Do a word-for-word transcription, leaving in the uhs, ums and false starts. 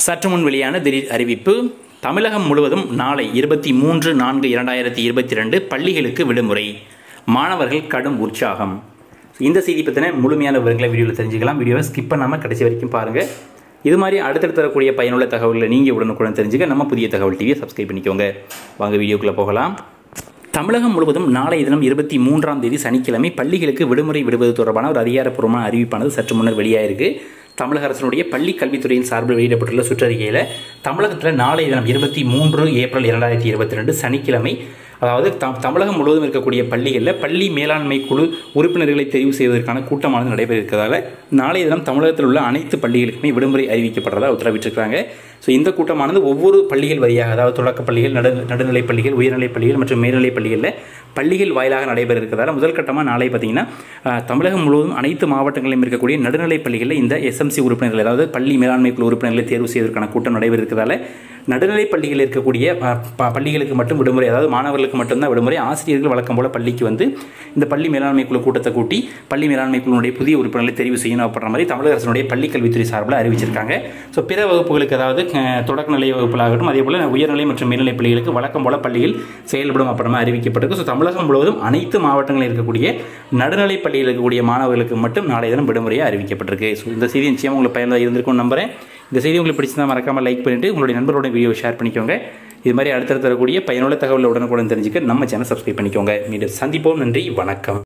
சற்று முன் வெளியான திடீர் அறிவிப்பு. தமிழகம் முழுவதும் நாளை இருபத்தி மூன்று நான்கு இரண்டாயிரத்தி இருபத்தி ரெண்டு பள்ளிகளுக்கு விடுமுறை. மாணவர்கள் கடும் உற்சாகம். இந்த செய்தி பற்றின முழுமையான விவரங்களை வீடியோவில் தெரிஞ்சுக்கலாம். வீடியோவை ஸ்கிப் பண்ணாமல் கடைசி வரைக்கும் பாருங்கள். இது மாதிரி அடுத்தடுத்து தரக்கூடிய பயனுள்ள தகவல்களை நீங்கள் உடனுக்குடன் தெரிஞ்சுக்க நம்ம புதிய தகவல் டிவியை சப்ஸ்கிரைப் பண்ணிக்கோங்க. வாங்க வீடியோக்குள்ளே போகலாம். தமிழகம் முழுவதும் நாளைய தினம் இருபத்தி மூன்றாம் தேதி சனிக்கிழமை பள்ளிகளுக்கு விடுமுறை விடுவது தொடர்பான ஒரு அதிகாரப்பூர்வமான அறிவிப்பானது சற்று முன்னர் வெளியாயிருக்கு. தமிழக அரசினுடைய பள்ளி கல்வித்துறையின் சார்பில் வெளியிடப்பட்டுள்ள சுற்றறிக்கையில் தமிழகத்தில் நாளைய தினம் இருபத்தி மூன்று ஏப்ரல் இரண்டாயிரத்தி இருபத்தி ரெண்டு சனிக்கிழமை, அதாவது தமிழகம் முழுவதும் இருக்கக்கூடிய பள்ளிகளில் பள்ளி மேலாண்மை குழு உறுப்பினர்களை தெரிவு செய்வதற்கான கூட்டமானது நடைபெற இருக்கிறதால நாளைய தினம் தமிழகத்தில் உள்ள அனைத்து பள்ளிகளுக்குமே விடுமுறை அறிவிக்கப்படுறதா உத்தரவிட்டிருக்காங்க. ஸோ இந்த கூட்டமானது ஒவ்வொரு பள்ளிகள் வழியாக, அதாவது தொடக்க பள்ளிகள், நடு நடுநிலைப் பள்ளிகள், உயர்நிலைப் பள்ளிகள் மற்றும் மேல்நிலைப் பள்ளிகளில் பள்ளிகள் வாயிலாக நடைபெற இருக்கிறதால முதல் கட்டமாக நாளை பார்த்தீங்கன்னா தமிழகம் முழுவதும் அனைத்து மாவட்டங்களிலும் இருக்கக்கூடிய நடுநிலைப் பள்ளிகளில் இந்த எஸ்எம்சி உறுப்பினர்கள், அதாவது பள்ளி மேலாண்மை குழு உறுப்பினர்களை தேர்வு செய்வதற்கான கூட்டம் நடைபெற இருக்கிறதால நடுநிலைப் பள்ளிகளில் இருக்கக்கூடிய பள்ளிகளுக்கு மட்டும் விடுமுறை, அதாவது மாணவர்களுக்கு மட்டும்தான் விடுமுறை. ஆசிரியர்கள் வழக்கம் போல பள்ளிக்கு வந்து இந்த பள்ளி மேலாண்மை குழு கூட்டத்தை கூட்டி பள்ளி மேலாண்மை குழுவுடைய புதிய உறுப்பினர்களை தெரிவு செய்யணும் அப்படின்ற மாதிரி தமிழக அரசினுடைய பள்ளி கல்வித்துறை சார்பில் அறிவிச்சிருக்காங்க. ஸோ பிற வகுப்புகளுக்கு, அதாவது தொடக்க நிலை வகுப்புகளாகட்டும், அதே போல் உயர்நிலை மற்றும் மேல்நிலை பள்ளிகளுக்கு வழக்கம் போல பள்ளியில் செயல்படும் அப்படின்ற மாதிரி அறிவிக்கப்பட்டிருக்கு. ஸோ தமிழகம் முழுவதும் அனைத்து மாவட்டங்களில் இருக்கக்கூடிய நடுநிலை பள்ளியில் இருக்கக்கூடிய மாணவர்களுக்கு மட்டும் நாளைய தினம் விடுமுறையாக அறிவிக்கப்பட்டிருக்கு. ஸோ இந்த செய்தி நிச்சயமாக உங்களுக்கு பயனுள்ளதாக இருந்திருக்கும்னு நம்புறேன். இந்த செய்தி உங்களுக்கு பிடிச்சிருந்தா மறக்காமல் லைக் பண்ணிவிட்டு உங்களுடைய நண்பரோட வீடியோ ஷேர் பண்ணிக்கோங்க. இது மாதிரி அடுத்தடுத்து தரக்கூடிய பயனுள்ள தகவலை உடனுக்குடன் தெரிஞ்சுக்க நம்ம சேனல் சப்ஸ்கிரைப் பண்ணிக்கோங்க. மீண்டும் சந்திப்போம். நன்றி, வணக்கம்.